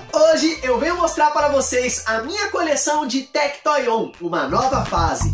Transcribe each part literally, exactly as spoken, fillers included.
Hoje eu venho mostrar para vocês a minha coleção de Tectoy On, uma nova fase.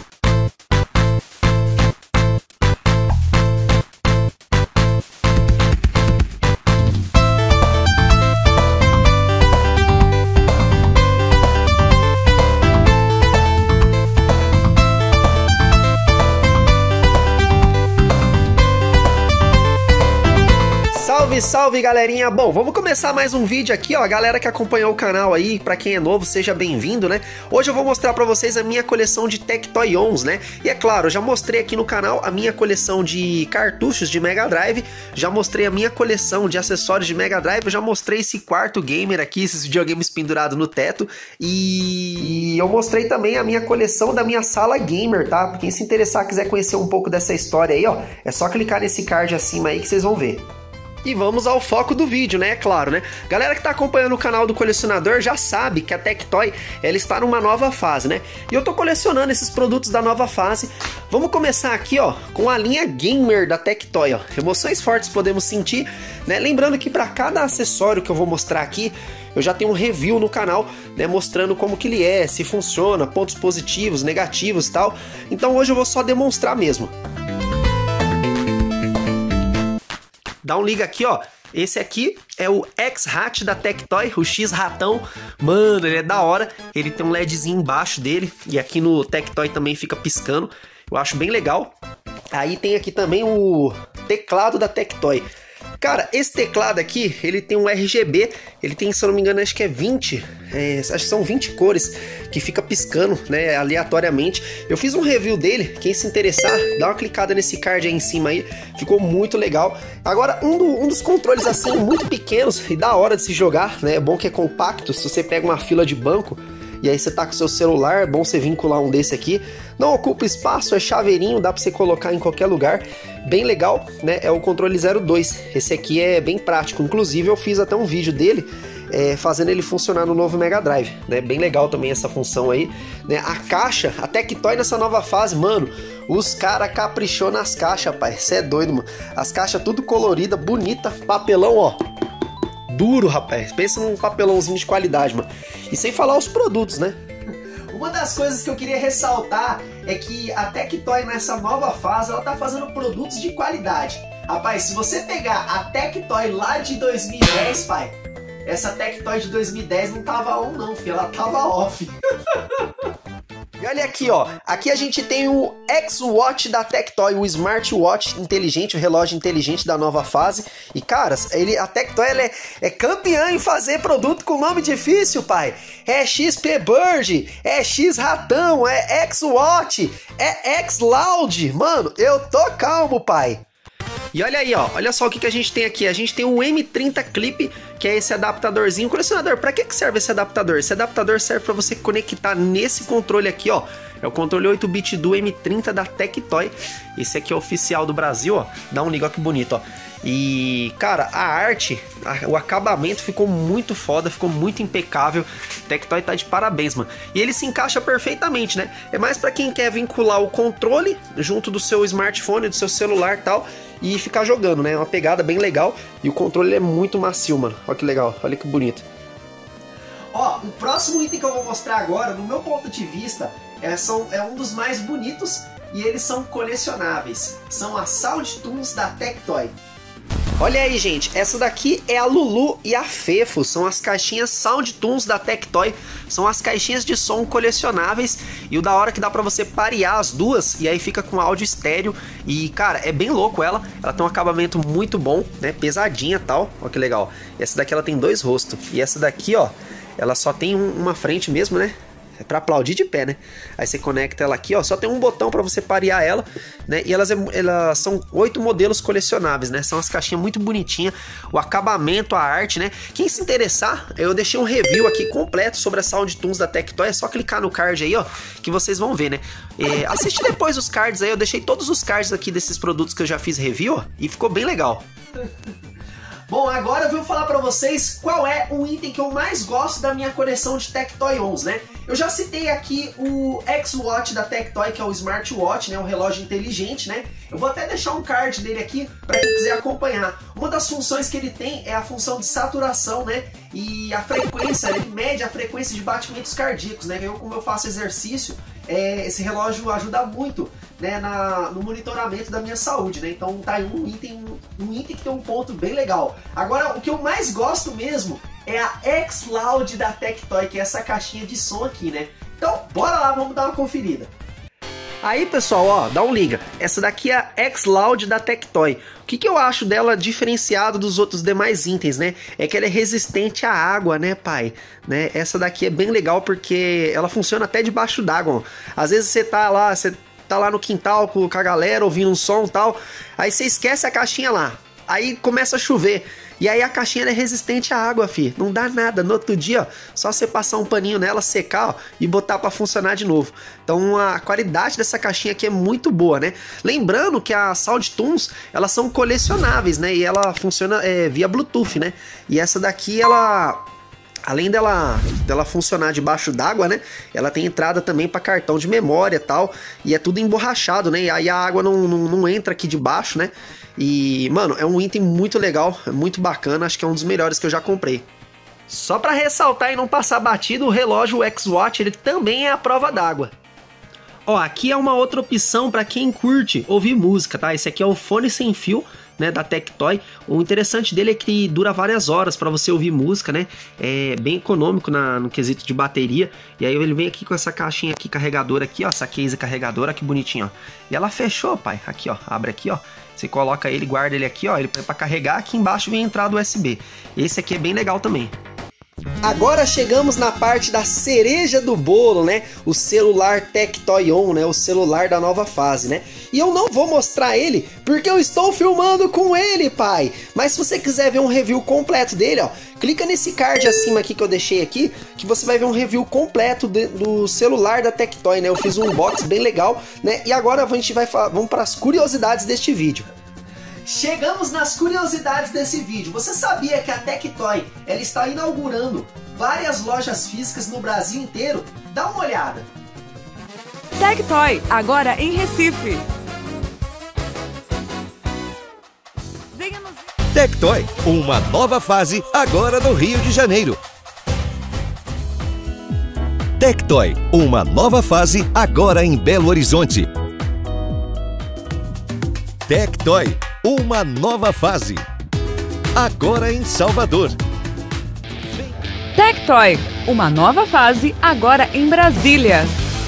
Salve, salve, galerinha! Bom, vamos começar mais um vídeo aqui, ó, a galera que acompanhou o canal aí, pra quem é novo, seja bem-vindo, né? Hoje eu vou mostrar pra vocês a minha coleção de Tectoy Ons, né? E é claro, eu já mostrei aqui no canal a minha coleção de cartuchos de Mega Drive, já mostrei a minha coleção de acessórios de Mega Drive, eu já mostrei esse quarto gamer aqui, esses videogames pendurados no teto, e... e eu mostrei também a minha coleção da minha sala gamer, tá? Pra quem se interessar, quiser conhecer um pouco dessa história aí, ó, é só clicar nesse card acima aí que vocês vão ver. E vamos ao foco do vídeo, né? É claro, né? Galera que tá acompanhando o canal do colecionador já sabe que a Tectoy, ela está numa nova fase, né? E eu tô colecionando esses produtos da nova fase. Vamos começar aqui, ó, com a linha gamer da Tectoy, ó. Emoções fortes podemos sentir, né? Lembrando que para cada acessório que eu vou mostrar aqui, eu já tenho um review no canal, né, mostrando como que ele é, se funciona, pontos positivos, negativos e tal. Então hoje eu vou só demonstrar mesmo. Dá um liga aqui, ó. Esse aqui é o X-Hat da Tectoy, o X-Ratão. Mano, ele é da hora. Ele tem um LEDzinho embaixo dele. E aqui no Tectoy também fica piscando. Eu acho bem legal. Aí tem aqui também o teclado da Tectoy. Cara, esse teclado aqui, ele tem um R G B, ele tem, se eu não me engano, acho que é vinte, é, acho que são vinte cores que fica piscando, né, aleatoriamente. Eu fiz um review dele, quem se interessar, dá uma clicada nesse card aí em cima aí, ficou muito legal. Agora, um, do, um dos controles assim, muito pequenos e da hora de se jogar, né, é bom que é compacto, se você pega uma fila de banco, e aí você tá com seu celular, é bom você vincular um desse aqui. Não ocupa espaço, é chaveirinho, dá pra você colocar em qualquer lugar. Bem legal, né? É o controle zero dois. Esse aqui é bem prático. Inclusive eu fiz até um vídeo dele é, fazendo ele funcionar no novo Mega Drive, né? Bem legal também essa função aí, né? A caixa, a Tectoy nessa nova fase, mano, os caras caprichou nas caixas, pai. Cê é doido, mano. As caixas tudo colorida, bonita, papelão, ó. Duro, rapaz. Pensa num papelãozinho de qualidade, mano. E sem falar os produtos, né? Uma das coisas que eu queria ressaltar é que a Tectoy nessa nova fase, ela tá fazendo produtos de qualidade. Rapaz, se você pegar a Tectoy lá de dois mil e dez, pai, essa Tectoy de dois mil e dez não tava on não, filho, ela tava off. E olha aqui, ó, aqui a gente tem o X-Watch da Tectoy, o smartwatch inteligente, o relógio inteligente da nova fase. E caras, ele, a Tectoy ela é, é campeã em fazer produto com nome difícil, pai. É X P Bird, é X-Ratão, é X-Watch, é X-Loud. Mano, eu tô calmo, pai. E olha aí, ó, olha só o que, que a gente tem aqui. A gente tem um M trinta Clip, que é esse adaptadorzinho. Colecionador, pra que, que serve esse adaptador? Esse adaptador serve pra você conectar nesse controle aqui, ó. É o controle oito bit do M trinta da Tectoy. Esse aqui é oficial do Brasil, ó. Dá um liga, ó, que bonito, ó. E, cara, a arte, a, o acabamento ficou muito foda, ficou muito impecável. Tectoy tá de parabéns, mano. E ele se encaixa perfeitamente, né? É mais pra quem quer vincular o controle junto do seu smartphone, do seu celular e tal, e ficar jogando, né? É uma pegada bem legal. E o controle é muito macio, mano. Olha que legal, olha que bonito. Ó, o próximo item que eu vou mostrar agora, no meu ponto de vista, é, são, é um dos mais bonitos e eles são colecionáveis. São as Sound Tunes da Tectoy. Olha aí, gente, essa daqui é a Lulu e a Fefo, são as caixinhas Sound Tunes da Tectoy, são as caixinhas de som colecionáveis, e o da hora que dá pra você parear as duas, e aí fica com áudio estéreo, e cara, é bem louco ela, ela tem um acabamento muito bom, né, pesadinha e tal, ó que legal. Essa daqui ela tem dois rostos, e essa daqui, ó, ela só tem um, uma frente mesmo, né. É pra aplaudir de pé, né? Aí você conecta ela aqui, ó. Só tem um botão pra você parear ela, né? E elas, elas são oito modelos colecionáveis, né? São as caixinhas muito bonitinhas. O acabamento, a arte, né? Quem se interessar, eu deixei um review aqui completo sobre a Sound Tunes da Tectoy. É só clicar no card aí, ó, que vocês vão ver, né? É, assiste depois os cards aí. Eu deixei todos os cards aqui desses produtos que eu já fiz review, ó, e ficou bem legal. Bom, agora eu vou falar pra vocês qual é o item que eu mais gosto da minha coleção de Tectoy Ons, né? Eu já citei aqui o X-Watch da Tectoy, que é o Smartwatch, né? O relógio inteligente, né? Eu vou até deixar um card dele aqui para quem quiser acompanhar. Uma das funções que ele tem é a função de saturação, né? E a frequência, ele mede a frequência de batimentos cardíacos, né? Eu, como eu faço exercício, é, esse relógio ajuda muito, né, na, no monitoramento da minha saúde, né? Então tá aí um item, um item que tem um ponto bem legal. Agora, o que eu mais gosto mesmo é a X-Loud da Tectoy, que é essa caixinha de som aqui, né? Então, bora lá, vamos dar uma conferida. Aí, pessoal, ó, dá um liga. Essa daqui é a X-Loud da Tectoy. O que, que eu acho dela diferenciado dos outros demais itens, né? É que ela é resistente à água, né, pai? Né? Essa daqui é bem legal porque ela funciona até debaixo d'água. Às vezes você tá lá, você tá lá no quintal com a galera ouvindo um som e tal, aí você esquece a caixinha lá. Aí começa a chover. E aí a caixinha é resistente à água, fi. Não dá nada. No outro dia, ó, só você passar um paninho nela, secar, ó, e botar pra funcionar de novo. Então a qualidade dessa caixinha aqui é muito boa, né? Lembrando que as Sound Tunes, elas são colecionáveis, né? E ela funciona é, via Bluetooth, né? E essa daqui, ela... além dela, dela funcionar debaixo d'água, né? Ela tem entrada também para cartão de memória e tal. E é tudo emborrachado, né? E aí a água não, não, não entra aqui debaixo, né? E, mano, é um item muito legal, muito bacana. Acho que é um dos melhores que eu já comprei. Só para ressaltar e não passar batido, o relógio X-Watch, ele também é a prova d'água. Ó, aqui é uma outra opção para quem curte ouvir música, tá? Esse aqui é o fone sem fio, né, da Tectoy. O interessante dele é que dura várias horas para você ouvir música, né? É bem econômico na, no quesito de bateria. E aí ele vem aqui com essa caixinha aqui carregadora aqui, ó, essa case carregadora, que bonitinho, ó. E ela fechou, pai. Aqui, ó, abre aqui, ó. Você coloca ele, guarda ele aqui, ó, ele para carregar. Aqui embaixo vem a entrada U S B. Esse aqui é bem legal também. Agora chegamos na parte da cereja do bolo, né? O celular Tectoy On, né? O celular da nova fase, né? E eu não vou mostrar ele porque eu estou filmando com ele, pai. Mas se você quiser ver um review completo dele, ó, clica nesse card acima aqui que eu deixei aqui, que você vai ver um review completo de, do celular da Tectoy, né? Eu fiz um unboxing bem legal, né? E agora a gente vai falar, vamos para as curiosidades deste vídeo. Chegamos nas curiosidades desse vídeo. Você sabia que a Tectoy, ela está inaugurando várias lojas físicas no Brasil inteiro? Dá uma olhada. Tectoy, agora em Recife. Venha nos... Tectoy, uma nova fase agora no Rio de Janeiro. Tectoy, uma nova fase agora em Belo Horizonte. Tectoy, uma nova fase agora em Salvador. Tectoy, uma nova fase agora em Brasília.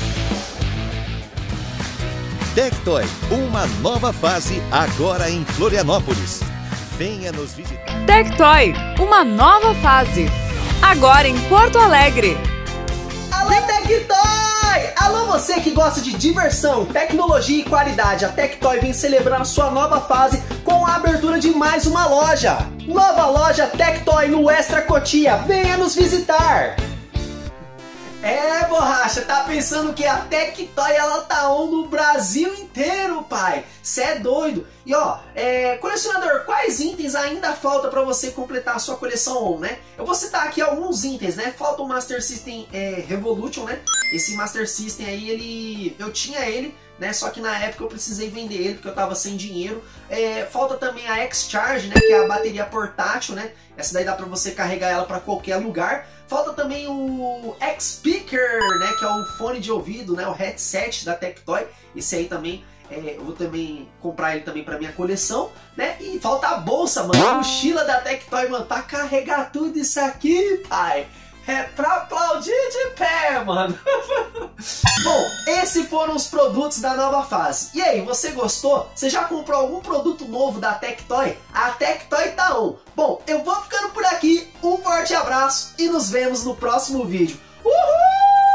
Tectoy, uma nova fase agora em Florianópolis. Venha nos visitar. Tectoy, uma nova fase agora em Porto Alegre. Alô, Tectoy! Alô, você que gosta de diversão, tecnologia e qualidade. A Tectoy vem celebrar sua nova fase com a abertura de mais uma loja. Nova loja Tectoy no Extra Cotia. Venha nos visitar. É, borracha, tá pensando que a Tectoy ela tá on no Brasil inteiro, pai? Cê é doido. E ó, é, colecionador, quais itens ainda falta pra você completar a sua coleção on, né? Eu vou citar aqui alguns itens, né? Falta o Master System é, Revolution, né? Esse Master System aí, ele, eu tinha ele, né? Só que na época eu precisei vender ele porque eu tava sem dinheiro. É, falta também a X-Charge, né? Que é a bateria portátil, né? Essa daí dá pra você carregar ela pra qualquer lugar. Falta também o X-Speaker, né? Que é o fone de ouvido, né? O headset da Tectoy. Esse aí também, é, eu vou também comprar ele também pra minha coleção, né? E falta a bolsa, mano. A mochila da Tectoy, mano. Pra carregar tudo isso aqui, pai. É pra aplaudir de pé, mano. Bom, esses foram os produtos da nova fase. E aí, você gostou? Você já comprou algum produto novo da Tectoy? A Tectoy tá on. Bom, eu vou ficando por aqui. Um forte abraço e nos vemos no próximo vídeo. Uhul!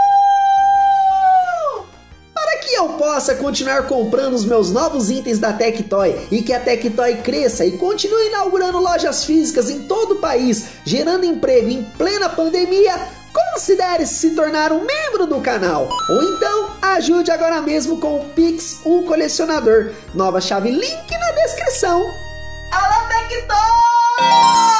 Para que eu possa continuar comprando os meus novos itens da Tectoy e que a Tectoy cresça e continue inaugurando lojas físicas em todo o país, gerando emprego em plena pandemia, considere se tornar um membro do canal. Ou então, ajude agora mesmo com o Pix um Colecionador. Nova chave, link na descrição. Alô, Tectoy! Uou!